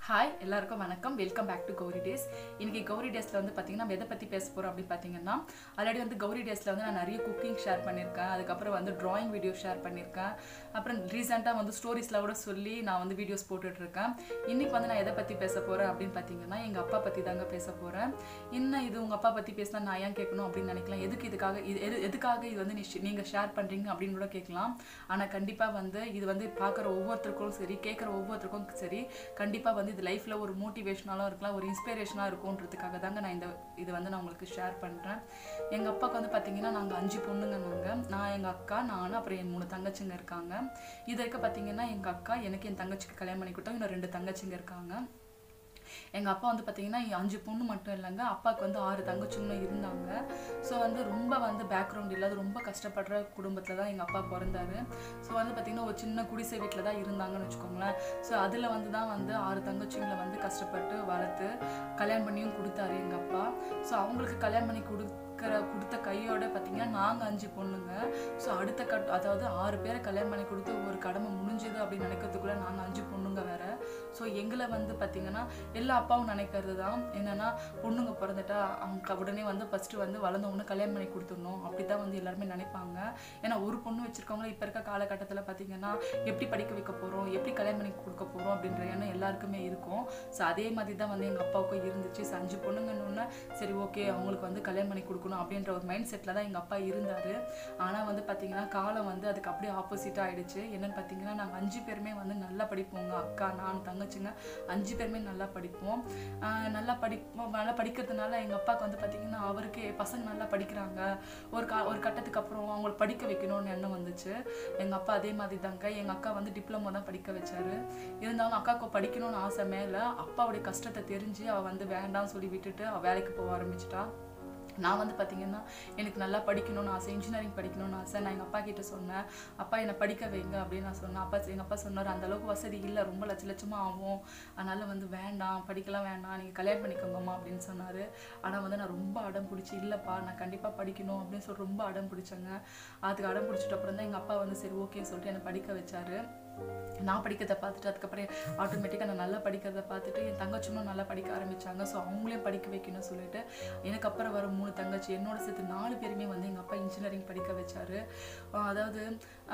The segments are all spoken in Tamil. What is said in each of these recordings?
ஹாய் எல்லாருக்கும் வணக்கம். Welcome back to Gowri days. இன்னைக்கு கௌரி டேஸில் வந்து பார்த்தீங்கன்னா நம்ம எதை பற்றி பேச போகிறோம் அப்படின்னு பார்த்தீங்கன்னா, ஆல்ரெடி வந்து கௌரி டேஸில் வந்து நான் நிறைய குக்கிங் ஷேர் பண்ணியிருக்கேன். அதுக்கப்புறம் வந்து ட்ராயிங் வீடியோ ஷேர் பண்ணியிருக்கேன். அப்புறம் ரீசெண்டாக வந்து ஸ்டோரிஸில் கூட சொல்லி நான் வந்து வீடியோஸ் போட்டுட்ருக்கேன். இன்றைக்கி வந்து நான் எதை பற்றி பேச போகிறேன் அப்படின்னு பார்த்தீங்கன்னா, எங்கள் அப்பா பற்றி தாங்க பேச போகிறேன். என்ன இது உங்கள் அப்பா பற்றி பேசினா நான் ஏன் கேட்கணும் அப்படின்னு நினைக்கலாம். எதுக்காக இது வந்து நீங்கள் ஷேர் பண்ணுறீங்க அப்படின்னு கூட கேட்கலாம். ஆனால் கண்டிப்பாக வந்து இது வந்து பார்க்குற ஒவ்வொருத்தருக்கும் சரி, கேட்குற ஒவ்வொருத்தருக்கும் சரி, கண்டிப்பாக வந்து இது லைஃப்பில் ஒரு மோட்டிவேஷனாலும் இருக்கலாம், ஒரு இன்ஸ்பிரேஷனாக இருக்கும்ன்றதுக்காக தாங்க நான் இது வந்து நான் உங்களுக்கு ஷேர் பண்ணுறேன். எங்கள் அப்பாவுக்கு வந்து பார்த்தீங்கன்னா நாங்கள் 5 பொண்ணுங்க. நான் எங்கள் அக்கா, நான், அப்புறம் என் 3 தங்கச்சிங்க இருக்காங்க. இது வரைக்கும் பார்த்தீங்கன்னா எங்கள் அக்கா எனக்கு என் தங்கச்சிக்கு கல்யாணம் பண்ணி கொடுத்தாங்க. இன்னும் 2 தங்கச்சிங்க இருக்காங்க. எங்கள் அப்பா வந்து பார்த்தீங்கன்னா 5 பொண்ணு மட்டும் இல்லைங்க, அப்பாவுக்கு வந்து 6 தங்கச்சிங்களும் இருந்தாங்க. ஸோ வந்து ரொம்ப வந்து பேக்ரவுண்ட் இல்லாத ரொம்ப கஷ்டப்படுற குடும்பத்தில் தான் எங்கள் அப்பா பிறந்தாரு. ஸோ வந்து பார்த்திங்கன்னா ஒரு சின்ன குடிசை வீட்டில் தான் இருந்தாங்கன்னு வச்சுக்கோங்களேன். ஸோ அதில் வந்து தான் வந்து 6 தங்கச்சிங்களை வந்து கஷ்டப்பட்டு வளர்த்து கல்யாணம் பண்ணியும் கொடுத்தாரு எங்கள் அப்பா. ஸோ அவங்களுக்கு கல்யாணம் பண்ணி கொடுத்த கையோட பார்த்தீங்கன்னா நாங்கள் 5 பொண்ணுங்க. ஸோ அதாவது 6 பேரை கல்யாணம் பண்ணி கொடுத்து ஒரு கடமை முடிஞ்சது அப்படின்னு நினைக்கிறதுக்குள்ளே நாங்கள் 5 பொண்ணுங்க வேற. ஸோ எங்களை வந்து பார்த்தீங்கன்னா எல்லா அப்பாவும் நினைக்கிறது தான் என்னென்னா, பொண்ணுங்க பிறந்துட்டா அவங்க உடனே வந்து ஃபஸ்ட்டு வந்து வளர்ந்த ஒன்று கல்யாணம் பண்ணி கொடுத்துடணும், அப்படி தான் வந்து எல்லாருமே நினைப்பாங்க. ஏன்னா ஒரு பொண்ணு வச்சுருக்கவங்கள இப்போ இருக்க காலகட்டத்தில் பார்த்தீங்கன்னா எப்படி படிக்க வைக்க போகிறோம், எப்படி கல்யாணம் பண்ணி கொடுக்க போகிறோம் அப்படின்ற எண்ணம் எல்லாருக்குமே இருக்கும். ஸோ அதே மாதிரி தான் வந்து எங்கள் அப்பாவுக்கும் இருந்துச்சு. 5 பொண்ணுங்கன்னு சரி ஓகே அவங்களுக்கு வந்து கல்யாணம் பண்ணி கொடுக்கணும் அப்படின்ற ஒரு மைண்ட் செட்டில் தான் எங்கள் அப்பா இருந்தார். ஆனால் வந்து பார்த்தீங்கன்னா காலம் வந்து அதுக்கு அப்படியே ஆப்போசிட்டாக ஆகிடுச்சு. என்னென்னு பார்த்தீங்கன்னா நாங்கள் 5 பேருமே வந்து நல்லா படிப்போங்க. அக்கா, நான், தங்கச்சிங்க 5 பேருமே நல்லா படிப்போம். நல்லா படிக்கிறதுனால எங்கள் அப்பாவுக்கு வந்து பார்த்திங்கன்னா அவருக்கே பசங்க நல்லா படிக்கிறாங்க, ஒரு கட்டத்துக்கு அப்புறம் அவங்களை படிக்க வைக்கணும்னு எண்ணம் வந்துச்சு. எங்கள் அப்பா அதே மாதிரி தாங்க எங்கள் அக்கா வந்து டிப்ளமோ தான் படிக்க வச்சாரு. இருந்தாலும் அக்காவுக்கு படிக்கணும்னு ஆசை மேலே அப்பாவுடைய கஷ்டத்தை தெரிஞ்சு அவள் வந்து வேண்டாம்னு சொல்லி விட்டுட்டு அவள் வேலைக்கு போக ஆரம்பிச்சிட்டா. நான் வந்து பார்த்திங்கன்னா எனக்கு நல்லா படிக்கணும்னு ஆசை, இன்ஜினியரிங் படிக்கணும்னு ஆசை. நான் எங்கள் அப்பா கிட்ட சொன்னேன், அப்பா என்னை படிக்க வைங்க அப்படின்னு நான் சொன்னேன். எங்கள் அப்பா சொன்னார், அந்தளவுக்கு வசதி இல்லை, ரொம்ப லட்சமாக ஆகும், அதனால் வந்து வேண்டாம், படிக்கலாம் வேண்டாம், நீங்கள் கல்யாணம் பண்ணிக்கோங்கம்மா அப்படின்னு சொன்னார். ஆனால் வந்து நான் ரொம்ப அடம் பிடிச்சி இல்லைப்பா நான் கண்டிப்பாக படிக்கணும் அப்படின்னு சொல்லி ரொம்ப அடம் பிடிச்சேங்க. அதுக்கு அடம் பிடிச்சிட்ட அப்புறம் தான் எங்கள் அப்பா வந்து சரி ஓகேன்னு சொல்லிட்டு என்னை படிக்க வச்சார். நான் படிக்கிறத பார்த்துட்டு அதுக்கப்புறம் ஆட்டோமேட்டிக்காக நான் நல்லா படிக்கிறத பார்த்துட்டு என் தங்கச்சியும் நல்லா படிக்க ஆரம்பித்தாங்க. ஸோ அவங்களையும் படிக்க வைக்கணும்னு சொல்லிட்டு எனக்கு அப்புறம் வர 3 தங்கச்சி என்னோட சேர்த்து 4 பேருமே வந்து எங்கள் அப்பா இன்ஜினியரிங் படிக்க வச்சார். அதாவது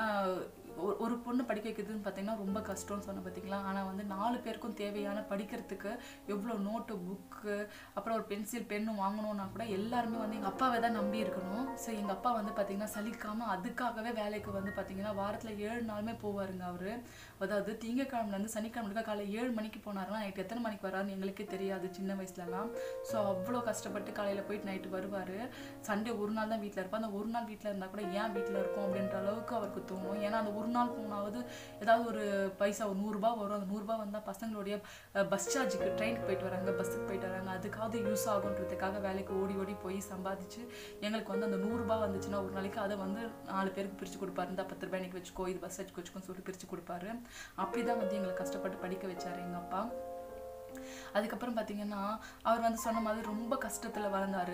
ஒரு பொண்ணு படிக்க வைக்கிறதுன்னு பார்த்தீங்கன்னா ரொம்ப கஷ்டம்னு சொன்ன பார்த்தீங்களா. ஆனால் வந்து 4 பேருக்கும் தேவையான படிக்கிறதுக்கு எவ்வளோ நோட்டு, புக்கு, அப்புறம் ஒரு பென்சில், பென்னும் வாங்கணுன்னா கூட எல்லாருமே வந்து எங்கள் அப்பாவை தான் நம்பி இருக்கணும். ஸோ எங்கள் அப்பா வந்து பார்த்திங்கன்னா சலிக்காமல் அதுக்காகவே வேலைக்கு வந்து பார்த்திங்கன்னா வாரத்தில் 7 நாளுமே போவாருங்க அவர். அதாவது திங்கக்கிழமைலேருந்து சனிக்கிழமை காலையில் 7 மணிக்கு போனாருன்னா நைட்டு எத்தனை மணிக்கு வராருன்னு எங்களுக்கே தெரியாது சின்ன வயசுலலாம். ஸோ அவ்வளோ கஷ்டப்பட்டு காலையில் போயிட்டு நைட்டு வருவார். சண்டே ஒரு நாள் தான் வீட்டில் இருப்பார். அந்த ஒரு நாள் வீட்டில் இருந்தால் கூட ஏன் வீட்டில் இருக்கும் அப்படின்ற அளவுக்கு அவருக்கு தோணும். ஏன்னா அந்த ஒரு நாள் போனாவது ஏதாவது ஒரு பைசா ஒரு 100 ரூபா வரும். அந்த 100 ரூபா வந்தால் பசங்களுடைய பஸ் சார்ஜுக்கு, ட்ரெயினுக்கு போயிட்டு வராங்க, பஸ்ஸுக்கு போயிட்டு வராங்க, அதுக்காவது யூஸ் ஆகுன்றதுக்காக வேலைக்கு ஓடி போய் சம்பாதிச்சு எங்களுக்கு வந்து அந்த 100 ரூபா வந்துச்சுன்னா ஒரு நாளைக்கு அதை வந்து 4 பேருக்கு பிரித்து கொடுப்பாரு. இந்த 10 ரூபாய் எனக்கு வச்சுக்கோ, இது பஸ் சார்ஜுக்கு வச்சுக்கோன்னு சொல்லிட்டு பிரித்து கொடுப்பாரு. அப்படி தான் வந்து எங்களை கஷ்டப்பட்டு படிக்க வச்சார் எங்கள் அப்பா. அதுக்கப்புறம் பார்த்திங்கன்னா அவர் வந்து சொன்ன மாதிரி ரொம்ப கஷ்டத்தில் வளர்ந்தார்.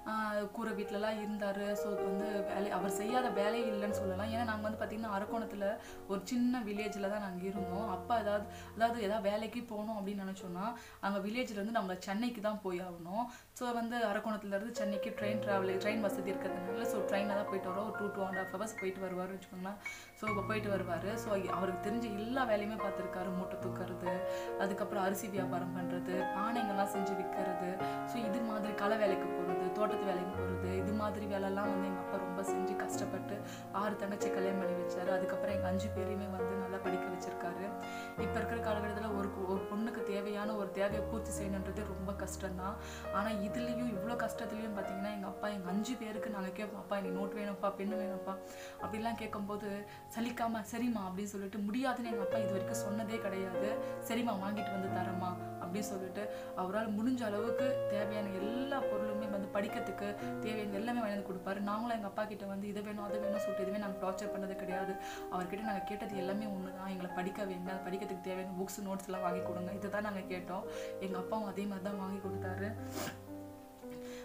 கூரை வீட்டிலலாம் இருந்தார். ஸோ வந்து அவர் செய்யாத வேலையே இல்லைன்னு சொல்லலாம். ஏன்னா நாங்கள் வந்து பார்த்திங்கன்னா அரக்கோணத்தில் ஒரு சின்ன வில்லேஜில் தான் நாங்கள் இருந்தோம். அப்பா ஏதாவது வேலைக்கு போகணும் அப்படின்னு நினச்சோன்னா அங்கே வில்லேஜ்லேருந்து நம்ம சென்னைக்கு தான் போய் ஆகணும். ஸோ வந்து அரக்கோணத்துலேருந்து சென்னைக்கு ட்ரெயின் வசதி இருக்கிறதுனால ஸோ ட்ரெயினில் தான் போயிட்டு வரோம். ஒரு 2-2.5 hours போயிட்டு வருவார் வச்சுக்கோங்களேன். ஸோ இப்போ போயிட்டு வருவார். ஸோ அவருக்கு தெரிஞ்ச எல்லா வேலையுமே பார்த்துருக்காரு. மூட்டை தூக்கிறது, அதுக்கப்புறம் அரிசி வியாபாரம் பண்ணுறது, பானைங்கள்லாம் செஞ்சு விற்கிறது, ஸோ இது மாதிரி களை வேலைக்கு போகிறது, தோட்டத்து வேலைக்கு போகிறது, இது மாதிரி வேலைலாம் வந்து எங்கள் அப்பா ரொம்ப செஞ்சு கஷ்டப்பட்டு 6 தங்கச்சி கல்யாணம் பண்ணி வச்சார். அதுக்கப்புறம் எங்கள் 5 பேரையுமே வந்து நல்லா படிக்க வச்சுருக்காரு. இப்போ இருக்கிற காலகட்டத்தில் ஒரு பொண்ணுக்கு தேவையான ஒரு தேவையை பூர்த்தி செய்யணுன்றது ரொம்ப கஷ்டம்தான். ஆனால் இதுலேயும் இவ்வளோ கஷ்டத்துலேயும் பார்த்தீங்கன்னா எங்கள் அப்பா எங்கள் 5 பேருக்கு நாங்கள் கேட்போம், அப்பா எனக்கு நோட் வேணும்ப்பா, பெண்ணு வேணும்ப்பா அப்படிலாம் கேட்கும்போது சலிக்காமல் சரிம்மா அப்படின்னு சொல்லிட்டு, முடியாதுன்னு எங்கள் அப்பா இது வரைக்கும் சொன்னதே கிடையாது. சரிம்மா வாங்கிட்டு வந்து தரேம்மா அப்படின்னு சொல்லிட்டு அவரால் முடிஞ்ச அளவுக்கு தேவையான எல்லா பொருளுமே வந்து படிக்கிறதுக்கு தேவையான எல்லாமே வாங்கி கொடுப்பாரு. நாங்களும் எங்கள் அப்பா கிட்ட வந்து இதை வேணும் அதை வேணும் சொல்லிட்டு எதுவுமே நாங்கள் டார்ச்சர் பண்ணது கிடையாது. அவர்கிட்ட நாங்கள் கேட்டது எல்லாமே ஒன்று தான், எங்களை படிக்க வைங்க, படிக்கிறதுக்கு தேவையான புக்ஸ், நோட்ஸ் எல்லாம் வாங்கி கொடுங்க, இதை தான் நாங்கள் கேட்டோம். எங்கள் அப்பாவும் அதே மாதிரி தான் வாங்கி கொடுத்தாரு.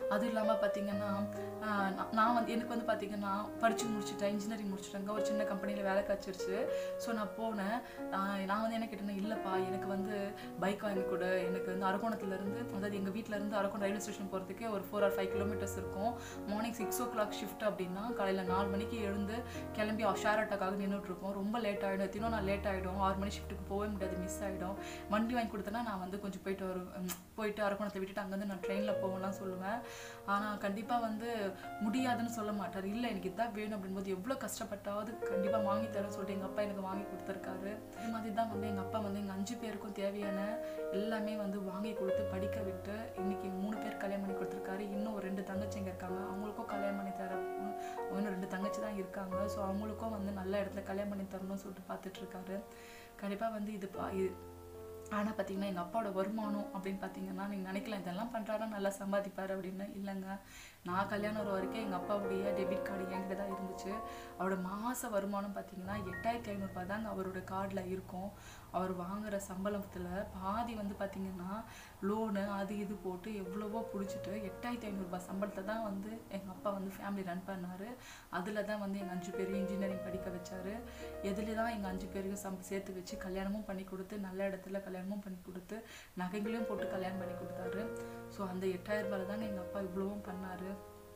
அதுவும் இல்லாமல் பார்த்தீங்கன்னா நான் வந்து எனக்கு வந்து பார்த்தீங்கன்னா படித்து முடிச்சுட்டேன், இன்ஜினியரிங் முடிச்சுட்டேங்க, ஒரு சின்ன கம்பெனியில் வேலை கிடச்சிருச்சு. ஸோ நான் போனேன். நான் வந்து என்ன கேட்டேன்னா, இல்லைப்பா எனக்கு வந்து பைக் வாங்கி கொடு, எனக்கு வந்து அரக்கோணத்துலேருந்து, அதாவது எங்கள் வீட்டிலேருந்து அரக்கோணம் ரயில்வே ஸ்டேஷன் போகிறதுக்கே ஒரு 4 or 5 கிலோமீட்டர்ஸ் இருக்கும். மார்னிங் 6 o'clock ஷிஃப்ட் அப்படின்னா காலையில் 4 மணிக்கு எழுந்து கிளம்பி ஷேர் ஆட்டோக்காக நின்றுட்டுருக்கோம். ரொம்ப லேட் ஆகிடும், எத்தினோ நான் லேட் ஆகிடும், 6 மணி ஷிஃப்ட்டுக்கு போகவே முடியாது, மிஸ் ஆகிடும். வண்டி வாங்கி கொடுத்தேன்னா நான் வந்து கொஞ்சம் போயிட்டு அரக்கோணத்தை விட்டுட்டு அங்கேருந்து நான் ட்ரெயினில் போகலாம் சொல்லுவேன். ஆனால் கண்டிப்பாக வந்து முடியாதுன்னு சொல்ல மாட்டார். இல்லை எனக்கு இதான் வேணும் அப்படின்போது எவ்வளோ கஷ்டப்பட்டாவது கண்டிப்பாக வாங்கி தரேன்னு சொல்லிட்டு எங்கள் அப்பா எனக்கு வாங்கி கொடுத்துருக்காரு. இது மாதிரி தான் வந்து எங்கள் அப்பா வந்து எங்கள் 5 பேருக்கும் தேவையான எல்லாமே வந்து வாங்கி கொடுத்து படிக்க விட்டு இன்னைக்கு 3 பேர் கல்யாணம் பண்ணி கொடுத்துருக்காரு. இன்னும் ஒரு 2 தங்கச்சிங்க இருக்காங்க, அவங்களுக்கும் கல்யாணம் பண்ணி தர, இன்னும் 2 தங்கச்சி தான் இருக்காங்க. ஸோ அவங்களுக்கும் வந்து நல்ல இடத்துல கல்யாணம் பண்ணி தரணும்னு சொல்லிட்டு பார்த்துட்ருக்காரு. கண்டிப்பாக வந்து இது ஆனால் பார்த்தீங்கன்னா எங்கள் அப்பாவோட வருமானம் அப்படின்னு பார்த்தீங்கன்னா நீங்கள் நினைக்கலாம் இதெல்லாம் பண்ணுறாரா நல்லா சம்பாதிப்பார் அப்படின்னு. இல்லைங்க, நான் கல்யாணம் ஒரு வரைக்கும் எங்கள் அப்பாவுடைய டெபிட் கார்டு என்கிட்ட தான் இருந்துச்சு. அவரோட மாத வருமானம் பார்த்தீங்கன்னா 8500 ரூபாய் தாங்க அவரோட கார்டில் இருக்கும். அவர் வாங்குகிற சம்பளத்தில் பாதி வந்து பார்த்திங்கன்னா லோனு அது இது போட்டு எவ்வளவோ பிடிச்சிட்டு 8500 ரூபாய் சம்பளத்தை தான் வந்து எங்கள் அப்பா வந்து ஃபேமிலி ரன் பண்ணார். அதில் தான் வந்து எங்கள் 5 பேரையும் இன்ஜினியரிங் படிக்க வச்சார். எதில் தான் எங்கள் 5 பேரையும் சேர்த்து வச்சு கல்யாணமும் பண்ணி கொடுத்து, நல்ல இடத்துல கல்யாணமும் பண்ணி கொடுத்து, நகைகளையும் போட்டு கல்யாணம் பண்ணி கொடுத்தாரு. ஸோ அந்த 8000 ரூபாயில் தாங்க எங்கள் அப்பா இவ்வளவும் பண்ணார்.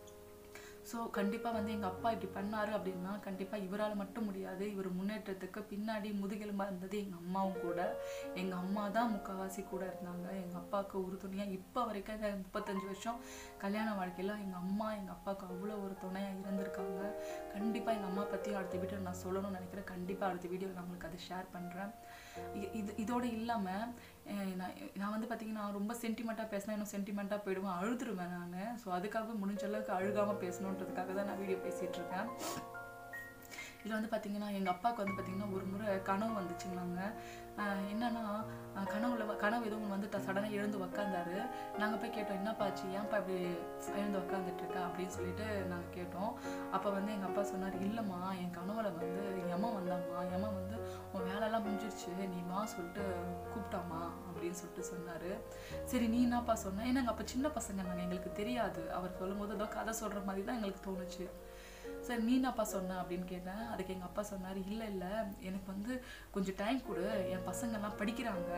ஸோ கண்டிப்பாக வந்து எங்கள் அப்பா இப்படி பண்ணார் அப்படின்னா கண்டிப்பாக இவரால் மட்டும் முடியாது. இவர் முன்னேற்றத்துக்கு பின்னாடி முதுகெலும்பாக இருந்தது எங்கள் அம்மாவும் கூட. எங்கள் அம்மா தான் முக்கால்வாசி கூட இருந்தாங்க எங்கள் அப்பாவுக்கு உறுதுணையாக. இப்போ வரைக்கும் 35 வருஷம் கல்யாண வாழ்க்கையில் எங்கள் அம்மா எங்கள் அப்பாவுக்கு அவ்வளோ ஒரு துணையாக இருந்திருக்காங்க. கண்டிப்பாக எங்கள் அம்மா பற்றி அடுத்த வீடியோ நான் சொல்லணும்னு நினைக்கிறேன். கண்டிப்பாக அடுத்த வீடியோவில் நான் உங்களுக்கு அதை ஷேர் பண்ணுறேன். இதோடு இல்லாமல் நான் வந்து பார்த்தீங்கன்னா ரொம்ப சென்டிமெண்ட்டாக பேசினா இன்னும் சென்டிமெண்ட்டாக போயிடுவேன், அழுதுருவேன் நான். ஸோ அதுக்காக முடிஞ்ச அளவுக்கு அழுகாமல் பேசணுன்றதுக்காக தான் நான் வீடியோ பேசிகிட்டு இருக்கேன். இதில் வந்து பார்த்திங்கன்னா எங்கள் அப்பாவுக்கு வந்து பார்த்திங்கன்னா ஒரு முறை கனவு வந்துச்சுங்களாங்க. என்னன்னா கனவு எதுவும் ஒன்று வந்து சடனாக எழுந்து உக்காந்தாரு. நாங்கள் போய் கேட்டோம், என்னப்பாச்சு, ஏன்ப்பா இப்படி எழுந்து உக்காந்துட்ருக்கா அப்படின்னு சொல்லிட்டு நாங்கள் கேட்டோம். அப்போ வந்து எங்கள் அப்பா சொன்னார், இல்லைம்மா என் கனவுல வந்து எம்மா வந்தாம்மா, எம்மா வந்து உன் வேலையெல்லாம் முடிஞ்சிருச்சு, நீமா சொல்லிட்டு கூப்பிட்டாமா அப்படின்னு சொல்லிட்டு சொன்னார். சரி நீ என்னப்பா சொன்ன, ஏன்னா எங்கள் அப்போ சின்ன பசங்க நாங்கள், எங்களுக்கு தெரியாது. அவர் சொல்லும்போது ஏதோ கதை சொல்கிற மாதிரி தான் எங்களுக்கு தோணுச்சு. சரி நீ என்னப்பா சொன்ன அப்படின்னு கேட்டேன். அதுக்கு எங்கள் அப்பா சொன்னார், இல்லை எனக்கு வந்து கொஞ்சம் டைம் கொடு, என் பசங்கள்லாம் படிக்கிறாங்க,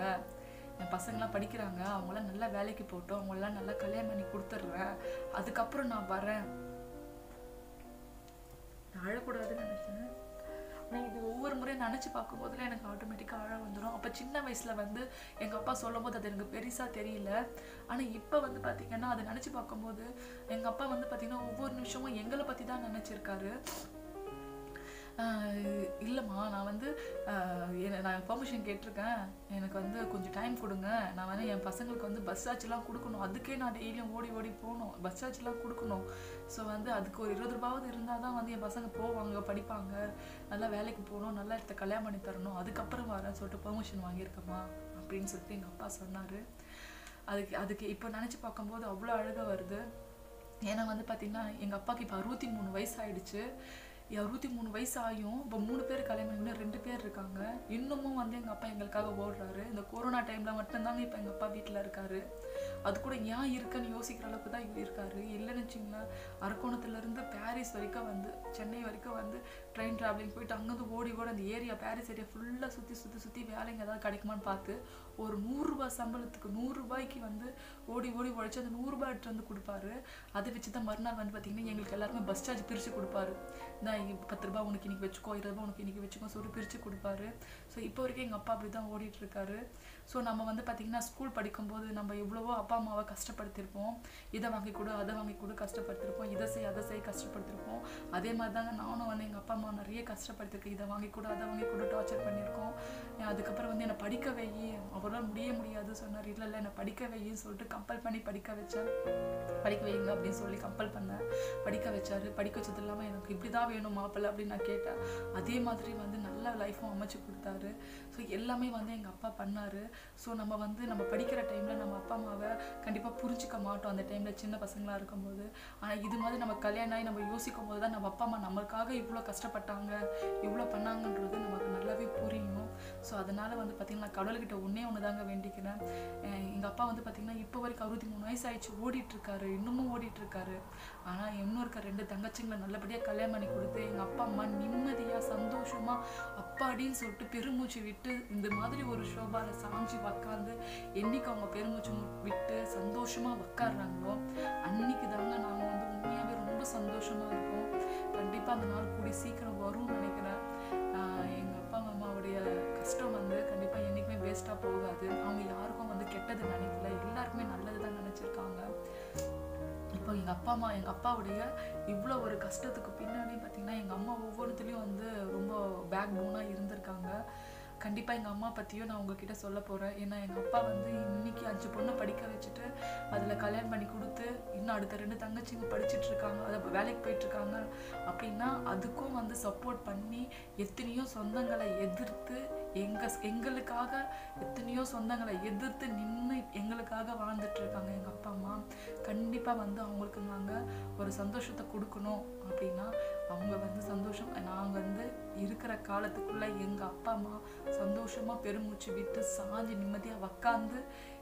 அவங்களாம் நல்லா வேலைக்கு போட்டோம், அவங்களெல்லாம் நல்லா கல்யாணம் பண்ணி கொடுத்துட்றேன், அதுக்கப்புறம் நான் வரேன். நான் அழக்கூடாதுன்னு நினச்சேன். ஆனால் இது ஒவ்வொரு முறையும் நினச்சி பார்க்கும்போதுல எனக்கு ஆட்டோமேட்டிக்காக அழ வந்துடும். அப்போ சின்ன வயசில் வந்து எங்கள் அப்பா சொல்லும் போது அது எனக்கு பெருசாக தெரியல. ஆனால் இப்போ வந்து பார்த்திங்கன்னா அதை நினச்சி பார்க்கும்போது எங்கள் அப்பா வந்து பார்த்திங்கன்னா ஒவ்வொரு நிமிஷமும் எங்களை பற்றி தான் நினச்சிருக்காரு. இல்லைம்மா நான் வந்து நான் பெர்மிஷன் கேட்டிருக்கேன், எனக்கு வந்து கொஞ்சம் டைம் கொடுங்க, நான் வந்து என் பசங்களுக்கு வந்து பஸ் சார்ஜ்லாம் கொடுக்கணும், அதுக்கே நான் டெய்லியும் ஓடி போகணும், பஸ் சார்ஜ்லாம் கொடுக்கணும். ஸோ வந்து அதுக்கு ஒரு 20 ரூபாவது இருந்தால் தான் வந்து என் பசங்க போவாங்க, படிப்பாங்க, நல்லா வேலைக்கு போகணும், நல்லா இடத்த கல்யாணம் பண்ணி தரணும், அதுக்கப்புறம் வரேன்னு சொல்லிட்டு பெர்மிஷன் வாங்கியிருக்கம்மா அப்படின்னு சொல்லிட்டு எங்கள் அப்பா சொன்னார். அதுக்கு இப்போ நினச்சி பார்க்கும்போது அவ்வளோ அழகாக வருது. ஏன்னா வந்து பார்த்திங்கன்னா எங்கள் அப்பாவுக்கு இப்போ 63 வயசு ஆகிடுச்சு. 63 வயசு ஆகியும் இப்போ 3 பேர் கல்யாணம் பண்ணி 2 பேர் இருக்காங்க. இன்னமும் வந்து எங்கள் அப்பா எங்களுக்காக ஓடுறாரு. இந்த கொரோனா டைமில் மட்டும்தாங்க இப்போ எங்கள் அப்பா வீட்டில் இருக்காரு. அது கூட ஏன் இருக்குன்னு யோசிக்கிற அளவுக்கு தான் இருக்காரு. இல்லைன்னு வச்சிங்களேன், அரக்கோணத்துலேருந்து பாரிஸ் வரைக்கும் வந்து சென்னை வரைக்கும் வந்து ட்ரெயின் ட்ராவலிங் போயிட்டு அங்கேருந்து ஓடி அந்த ஏரியா பாரிஸ் ஏரியா ஃபுல்லாக சுற்றி வேலைங்க ஏதாவது கிடைக்குமான்னு பார்த்து ஒரு 100 ரூபாய் சம்பளத்துக்கு 100 ரூபாய்க்கு வந்து ஓடி உழைச்சி அந்த 100 ரூபாய் எடுத்து வந்து கொடுப்பாரு. அதை வச்சு தான் மறுநாள் வந்து பார்த்திங்கன்னா எங்களுக்கு எல்லாருமே பஸ் சார்ஜ் பிரித்து கொடுப்பாரு. நான் 10 ரூபாய் உனக்கு இன்றைக்கி வச்சுக்கோ, 20 ரூபாய் உனக்கு இன்றைக்கி வச்சுக்கோ சொல்லி பிரித்து கொடுப்பாரு. ஸோ இப்போ வரைக்கும் எங்கள் அப்பா அப்படி தான் ஓடிட்டுருக்காரு. ஸோ நம்ம வந்து பார்த்திங்கன்னா ஸ்கூல் படிக்கும்போது நம்ம எவ்வளவோ அப்பா அம்மாவை கஷ்டப்படுத்திருப்போம். இதை வாங்கி கொடு அதை வாங்கி கொடு கஷ்டப்படுத்திருப்போம், இதை செய் கஷ்டப்படுத்திருப்போம். அதே மாதிரி தாங்க நானும் வந்து எங்கள் அப்பா அம்மா நிறைய கஷ்டப்படுத்திருக்கேன். இதை வாங்கி கொடு அதை வாங்கி கொடு டார்ச்சர் பண்ணியிருக்கோம். அதுக்கப்புறம் வந்து என்னை படிக்க வை, அவரால் முடியாது சொன்னார். இல்லை என்னை படிக்க வைன்னு சொல்லிட்டு கம்பல் பண்ணி படிக்க வச்சேன். படிக்க வைங்க அப்படின்னு சொல்லி கம்பல் பண்ணேன், படிக்க வச்சாரு. படிக்க வச்சது இல்லாமல் எனக்கு இப்படி தான் வேணும் மாப்பிள்ளை அப்படின்னு நான் கேட்டேன். அதே மாதிரி வந்து நல்ல லைஃப்பும் அமைச்சு கொடுத்தாரு. ஸோ எல்லாமே வந்து எங்கள் அப்பா பண்ணார். ஸோ நம்ம படிக்கிற டைமில் நம்ம அப்பா அம்மாவை கண்டிப்பாக புரிஞ்சிக்க மாட்டோம் அந்த டைமில் சின்ன பசங்களாக இருக்கும்போது. ஆனால் இது மாதிரி நம்ம கல்யாணம் ஆகி நம்ம யோசிக்கும் போது தான் நம்ம அப்பா அம்மா நம்மளுக்காக இவ்வளோ கஷ்டப்பட்டாங்க, இவ்வளோ பண்ணாங்கன்றது நமக்கு நல்லாவே புரியும். ஸோ அதனால் வந்து பார்த்திங்கன்னா கடவுள்கிட்ட ஒன்றே ஒன்று தாங்க வேண்டிக்கிறேன். எங்கள் அப்பா வந்து பார்த்திங்கன்னா இப்போ வரைக்கும் 63 வயசு ஆயிடுச்சு, ஓடிட்டுருக்காரு, இன்னமும் ஓடிட்டுருக்காரு. ஆனால் இன்னும் இருக்க 2 தங்கச்சிங்களை நல்லபடியாக கல்யாணம் பண்ணி கொடுத்து எங்கள் அப்பா அம்மா நிம்மதியாக சந்தோஷமாக அப்பாடின்னு சொல்லிட்டு பெருமூச்சு விட்டு இந்த மாதிரி ஒரு ஷோபாவில் சாஞ்சி உக்காந்து என்னைக்கு அவங்க பெருமூச்சு விட்டு சந்தோஷமாக உக்காடுறாங்களோ அன்னைக்கு தாங்க நாங்கள் வந்து உண்மையாகவே ரொம்ப சந்தோஷமாக இருக்கோம். கண்டிப்பாக அந்த நாள் கூடி சீக்கிரம் வரும்னு நினைக்கிறேன். எங்கள் அப்பா அம்மாவுடைய கஷ்டம் வந்து கண்டிப்பாக என்றைக்குமே வேஸ்ட்டாக போகாது. அவங்க யாருக்கும் வந்து கெட்டது நினைக்கல, எல்லாருக்குமே நல்லது தான் நினச்சிருக்காங்க. இப்போ எங்கள் அப்பாவுடைய இவ்வளோ ஒரு கஷ்டத்துக்கு பின்னாடி பார்த்திங்கன்னா எங்கள் அம்மா ஒவ்வொருத்துலேயும் வந்து ரொம்ப பேக் போனாக இருந்திருக்காங்க. கண்டிப்பாக எங்கள் அம்மா பற்றியும் நான் உங்ககிட்ட சொல்ல போகிறேன். ஏன்னா எங்கள் அப்பா வந்து இன்னைக்கு 5 பொண்ணை படிக்க வச்சுட்டு அதில் கல்யாணம் பண்ணி கொடுத்து இன்னும் அடுத்த 2 தங்கச்சிங்க படிச்சுட்ருக்காங்க, அதை வேலைக்கு போயிட்டுருக்காங்க அப்படின்னா அதுக்கும் வந்து சப்போர்ட் பண்ணி எத்தனையோ சொந்தங்களை எதிர்த்து எங்களுக்காக எத்தனையோ சொந்தங்களை எதிர்த்து நின்று எங்களுக்காக வாழ்ந்துட்டுருக்காங்க எங்கள் அப்பா அம்மா. கண்டிப்பாக வந்து அவங்களுக்கு நாங்கள் ஒரு சந்தோஷத்தை கொடுக்கணும் அப்படின்னா அவங்க வந்து சந்தோஷம் நாங்கள் வந்து இருக்கிற காலத்துக்குள்ளே எங்கள் அப்பா அம்மா சந்தோஷமாக பெருமூச்சு விட்டு சாஞ்சி நிம்மதியாக உக்காந்து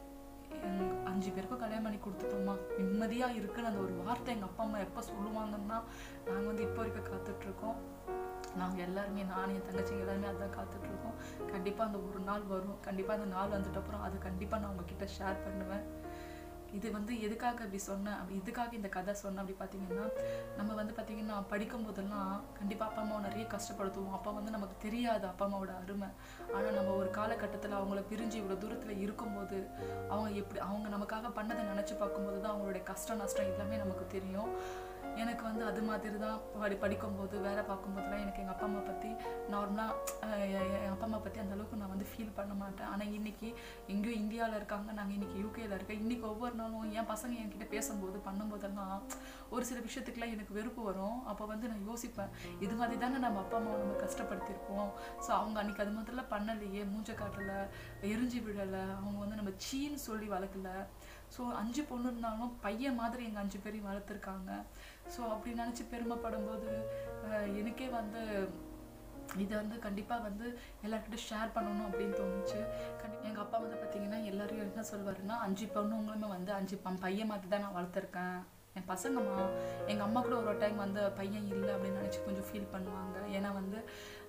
5 பேருக்கும் கல்யாணம் பண்ணி கொடுத்துட்டோமா நிம்மதியாக இருக்குன்னு அந்த ஒரு வார்த்தை எங்கள் அப்பா அம்மா எப்போ சொல்லுவாங்கன்னா நாங்கள் வந்து இப்போ வரைக்கும் காத்துட்ருக்கோம். நாங்கள் எல்லாருமே, நான் என் தங்கச்சிங்க எல்லாருமே அதான் காத்துட்ருக்கோம். கண்டிப்பாக அந்த ஒரு நாள் வரும். கண்டிப்பாக அந்த நாள் வந்துட்டப்புறம் அது கண்டிப்பாக நான் உங்ககிட்ட ஷேர் பண்ணுவேன். இது வந்து எதுக்காக இப்படி சொன்னேன் இதுக்காக இந்த கதை சொன்னேன் அப்படி பார்த்தீங்கன்னா நம்ம வந்து பார்த்திங்கன்னா படிக்கும் போதெல்லாம் கண்டிப்பாக அப்பா அம்மாவை நிறைய கஷ்டப்படுத்துவோம். அப்போ வந்து நமக்கு தெரியாது அப்பா அம்மாவோட அருமை. ஆனால் நம்ம ஒரு காலகட்டத்தில் அவங்கள பிரிஞ்சு இவ்வளோ தூரத்தில் இருக்கும்போது அவங்க நமக்காக பண்ணதை நினச்சி பார்க்கும்போது தான் அவங்களுடைய கஷ்டம் நஷ்டம் எல்லாமே நமக்கு தெரியும். எனக்கு வந்து அது மாதிரி தான் படிக்கும்போது வேலை பார்க்கும்போதுலாம் எனக்கு எங்கள் அப்பா அம்மா பற்றி நார்மலாக என் அப்பா அம்மா பற்றி அந்தளவுக்கு நான் வந்து ஃபீல் பண்ண மாட்டேன். ஆனால் இன்றைக்கி எங்கேயோ இந்தியாவில் இருக்காங்க, நாங்கள் இன்றைக்கி யூகேயில் இருக்கேன். இன்றைக்கி ஒவ்வொரு நாளும் என் பசங்க என்கிட்ட பேசும்போது பண்ணும்போதெல்லாம் ஒரு சில விஷயத்துக்குலாம் எனக்கு வெறுப்பு வரும். அப்போ வந்து நான் யோசிப்பேன், இது மாதிரி தானே நம்ம அப்பா அம்மாவை நம்ம கஷ்டப்படுத்தியிருப்போம். ஸோ அவங்க அன்றைக்கி அது மாதிரிலாம் பண்ணலையே, மூஞ்ச காட்டலை, எரிஞ்சு விடலை, அவங்க வந்து நம்ம சீன்னு சொல்லி வளர்க்கல. ஸோ 5 பொண்ணு இருந்தாலும் பையன் மாதிரி எங்கள் 5 பேரையும் வளர்த்துருக்காங்க. ஸோ அப்படி நினச்சி பெருமைப்படும் போது எனக்கே வந்து இதை வந்து கண்டிப்பாக வந்து எல்லாருக்கிட்ட ஷேர் பண்ணணும் அப்படின்னு தோணுச்சு. எங்கள் அப்பா வந்து பார்த்திங்கன்னா எல்லாரையும் என்ன சொல்வாருன்னா 5 பொண்ணுங்களுமே வந்து 5 பையன் மாதிரி தான் நான் வளர்த்துருக்கேன். என் பசங்கம்மா எங்கள் அம்மா கூட ஒரு டைம் வந்து பையன் இல்லை அப்படின்னு நினச்சி கொஞ்சம் ஃபீல் பண்ணுவாங்க. ஏன்னா வந்து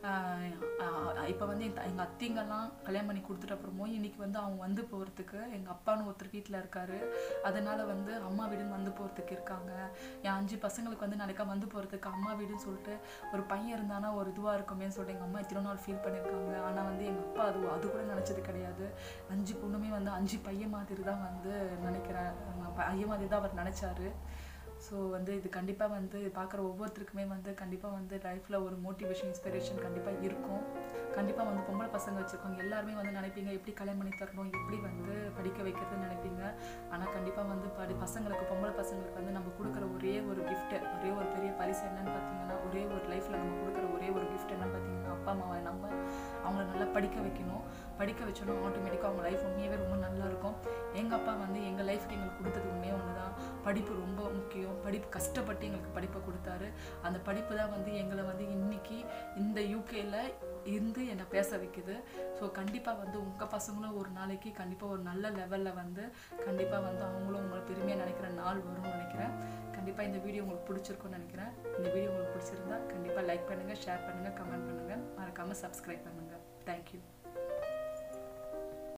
இப்போ வந்து எங்கள் அத்தைங்கெல்லாம் கல்யாணம் பண்ணி கொடுத்துட்ட அப்புறமும் இன்றைக்கி வந்து அவங்க வந்து போகிறதுக்கு எங்கள் அப்பான்னு ஒருத்தர் வீட்டில் இருக்கார். அதனால் வந்து அம்மா வீடுன்னு வந்து போகிறதுக்கு இருக்காங்க. என் 5 பசங்களுக்கு வந்து நாளைக்கா வந்து போகிறதுக்கு அம்மா வீடுன்னு சொல்லிட்டு ஒரு பையன் இருந்தானா ஒரு இதுவாக இருக்குமேன்னு சொல்லிட்டு எங்கள் அம்மா இத்தனை நாள் ஃபீல் பண்ணியிருக்காங்க. ஆனால் வந்து எங்கள் அப்பா அது கூட நினச்சது கிடையாது. 5 பொண்ணுமே வந்து 5 பையன் மாதிரி தான் வந்து நினைக்கிறேன், பையன் மாதிரி தான் அவர் நினச்சாரு. ஸோ வந்து இது கண்டிப்பாக வந்து பார்க்குற ஒவ்வொருத்தருக்குமே வந்து கண்டிப்பாக வந்து லைஃப்பில் ஒரு மோட்டிவேஷன் இன்ஸ்பிரேஷன் கண்டிப்பாக இருக்கும். கண்டிப்பாக வந்து பொம்பளை பசங்க வச்சுருக்கோங்க எல்லாருமே வந்து நினைப்பீங்க எப்படி கல்யாணம் பண்ணி தரணும், எப்படி வந்து படிக்க வைக்கிறதுன்னு நினைப்பீங்க. ஆனால் கண்டிப்பாக வந்து பசங்களுக்கு பொம்பளை பசங்களுக்கு வந்து நம்ம கொடுக்குற ஒரே ஒரு கிஃப்ட்டு, ஒரே ஒரு பெரிய பரிசு என்னன்னு பார்த்தீங்கன்னா, ஒரே ஒரு லைஃப்பில் நம்ம கொடுக்குற ஒரே ஒரு கிஃப்ட் என்னன்னு பார்த்தீங்கன்னா அப்பா அம்மாவை நம்ம அவங்கள நல்லா படிக்க வைக்கணும். படிக்க வச்சோன்னா ஆட்டோமேட்டிக்காக அவங்க லைஃப் உண்மையாகவே ரொம்ப நல்லாயிருக்கும். எங்கள் அப்பா வந்து எங்கள் லைஃப்க்கு எங்களுக்கு கொடுத்தது உண்மையாக ஒன்று தான், படிப்பு ரொம்ப முக்கியம். படிப்பு கஷ்டப்பட்டு எங்களுக்கு படிப்பை கொடுத்தாரு. அந்த படிப்பு தான் வந்து எங்களை வந்து இன்றைக்கி இந்த யூகேயில் இருந்து என்னை பேச வைக்குது. ஸோ கண்டிப்பாக வந்து உங்கள் பசங்களும் ஒரு நாளைக்கு கண்டிப்பாக ஒரு நல்ல லெவலில் வந்து கண்டிப்பாக வந்து அவங்களும் உங்களை பெருமையாக நினைக்கிற நாள் வரும்னு நினைக்கிறேன். கண்டிப்பாக இந்த வீடியோ உங்களுக்கு பிடிச்சிருக்கும்னு நினைக்கிறேன். இந்த வீடியோ உங்களுக்கு பிடிச்சிருந்தா கண்டிப்பாக லைக் பண்ணுங்கள், ஷேர் பண்ணுங்கள், கமெண்ட் பண்ணுங்கள், மறக்காமல் சப்ஸ்கிரைப் பண்ணுங்கள். தேங்க்யூ.